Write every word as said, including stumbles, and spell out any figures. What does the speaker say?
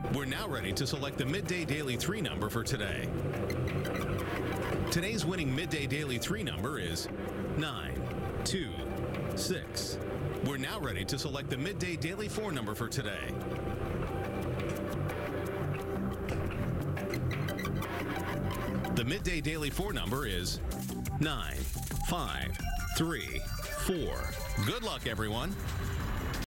We're now ready to select the Midday Daily three number for today. Today's winning Midday Daily three number is nine two six. We're now ready to select the Midday Daily four number for today. The Midday Daily four number is nine five three four. Good luck, everyone.